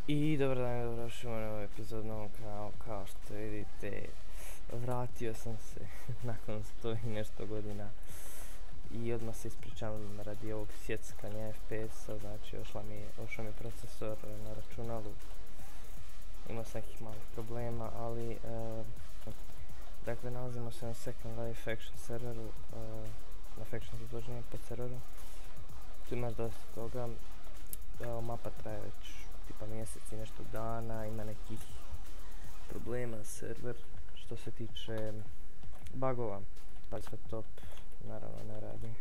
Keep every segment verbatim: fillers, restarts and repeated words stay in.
I dobar dan, dobrodošli u novom epizod novog kanala. Kao što vidite, vratio sam se nakon sto i nešto godina i odmah se ispričavam radi ovog sjeckanja F P S-a, znači ošla mi, ošao mi procesor na računalu, imao sam nekih malih problema, ali uh, dakle nalazimo se na Second Life Faction serveru, uh, na Faction izloženju pod serveru. Tu ima dosta toga, uh, mapa traje već tipa mjesec i nešto dana, ima nekih problema server što se tiče bugova, pa sve top naravno ne radi.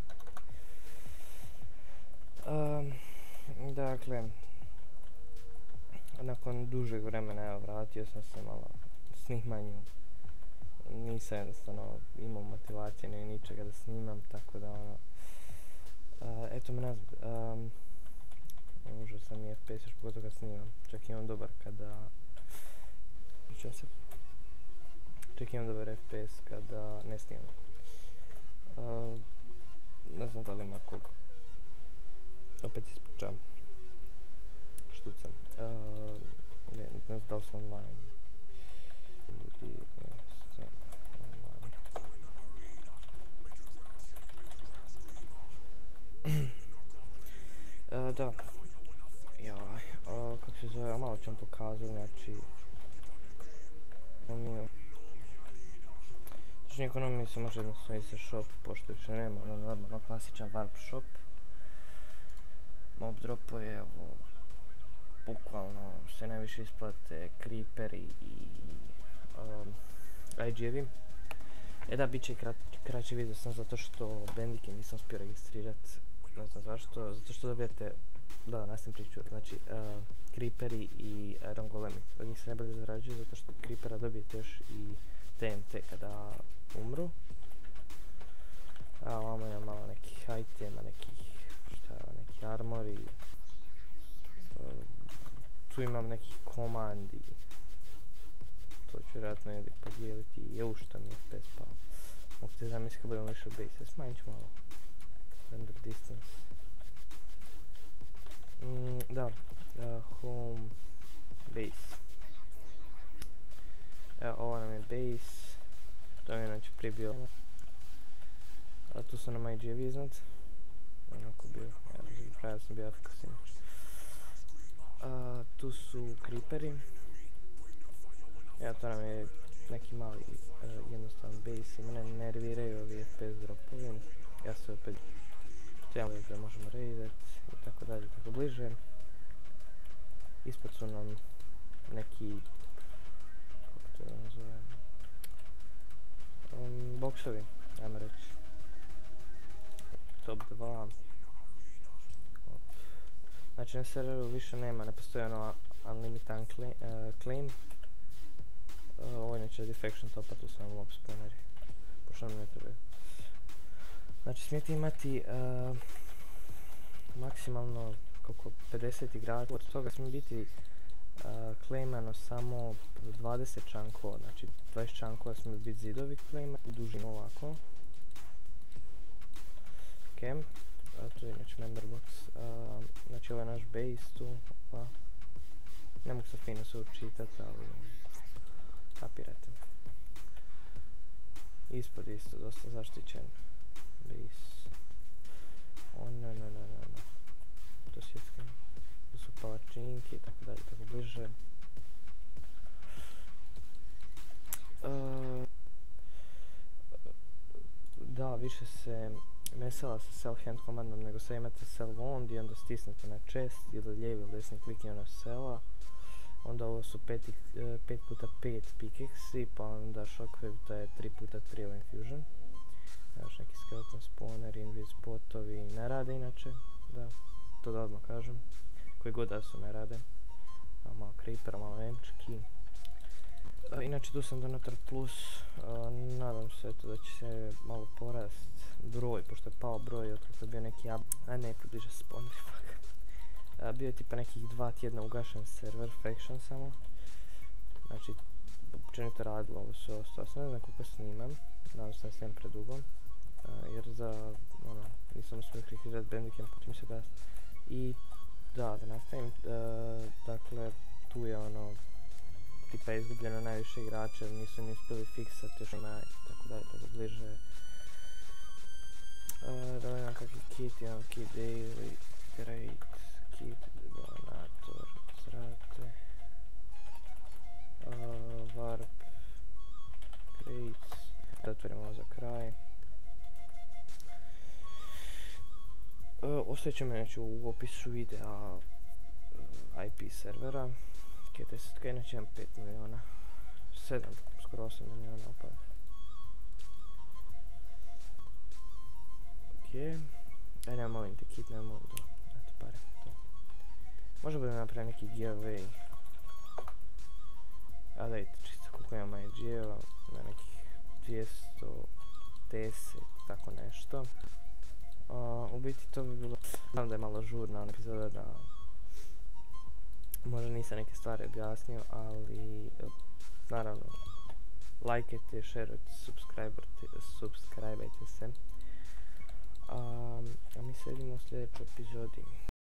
Um, dakle, nakon dužeg vremena evo, vratio sam se malo snimanju, nisam jednostavno imao motivacije ni ničega da snimam, tako da ono, uh, eto me nazad. Um, Užao sam i F P S još pogotovo kad snimam, čak imam dobar kada... Pričao se? Čak imam dobar F P S kada ne snimam. Uh, ne znam da li ima kog. Opet ispričam. Štucam. Uh, ne, ne znam da li sam online. Ljudi, jesam online. uh, da. Jaj, uh, kako se zove, malo ću vam pokazati, znači... Ekonomiju... Znači, ekonomiju se može jednostavno i sa shop, pošto više nema, ono normalno klasičan warp shop. Mob dropove, evo... Bukvalno se najviše isplate creeperi i... Um, I G-evi. E da, bit će krat, kraći video sam zato što Bandike nisam uspio registrirat. Ne znam zašto, zato što dobijate... Da, nastavim priču, znači uh, creeperi i iron golemi, od njih se najbolje zarađuje zato što creepera dobijete još i T N T kada umru. A ovamo imam malo nekih itema, nekih, šta je, neki armori. Uh, tu imam nekih komandi. To ću vjerojatno jedin podijeliti i evo što mi je F P S pao. Mogu te zamisliti kad budemo više u base, smanjit ću malo. Render distance. Mm, da, uh, home base. Evo, ovo nam je base. To mi je znači prije bio. A tu su nam I G-evi iznad. Onako bio, evo, pravio sam bio F K S. Uh, tu su creeperi. Evo, to nam je neki mali uh, jednostavan base i mene nerviraju ovi F P S dropovi. Ja se opet trebamo da možemo raidat i tako dalje, tako bliže. Ispod su nam neki, kako to nazovem, um, boksovi, ajmo reći. Top dva. Znači na serveru više nema, ne postoji ono unlimited claim. Uh, claim. Uh, ovo je neće Defection topa, tu su nam mob spawneri, pošto nam ne trebaju. Znači smijete imati uh, maksimalno koliko pedeset igrača, od toga smije biti uh, claimano samo dvadeset čankova, znači dvadeset čankova smije biti zidovi claima i dužino ovako. Ok, a tu je znači member box, uh, znači ovo je naš base tu, opa. Ne mogu sad fino se učitat, ali kapirate. Ispod isto, dosta zaštićen base. O ne ne ne ne ne. To sjeckam. Tu su palačinke i tako dalje, tako bliže. Uh, da, više se ne sela sa cell hand komandom, nego sad imate cell wand i onda stisnete na chest ili lijevi ili desni kliknje na sela. Onda ovo su pet puta pet pickaxe, pa onda shockwave, to je tri puta tri infusion. Još neki skeleton spawner, invis spotovi ne rade inače, da, to da odmah kažem. Koji god da su ne rade. A malo creepera, malo emčki. A, inače tu sam donator plus, a, nadam se eto da će se malo porast broj, pošto je pao broj od kako je bio neki ab... A ne, približe spawner, fuck. A, bio je tipa nekih dva tjedna ugašen server, faction samo. Znači, općenito radilo ovo sve ostalo, sam ne znam koliko snimam, nadam se da snijem predugo. Uh, jer za, ono, nisam uspio rekreirati Bandicam, počim se da... I, da, da nastavim, uh, dakle, tipa je izgubljeno najviše igrača jer nisu ni uspjeli fiksati još ima i tako dalje, tako bliže. Uh, da imam kakvi kit, imam kit daily, great, kit donator, zrate, uh, warp, great, da otvorimo ovo za kraj. Uh, ostavit ćemo inače u opisu videa uh, I P servera, deset ka inače imam pet miliona, sedam, skoro osam miliona opad. Okej, aj nemam molim te kit, nemam molim to, eto pare, to. Možda budem napraviti neki giveaway. A dajte čisto koliko imam I G-eva, na nekih dvjesto deset, tako nešto. Uh, u biti to bi bilo, znam da je malo žurna ona epizoda, da možda nisam neke stvari objasnio, ali uh, naravno lajkajte, šerujte, subscribeajte se. Um, a mi se vidimo u sljedećoj epizodi.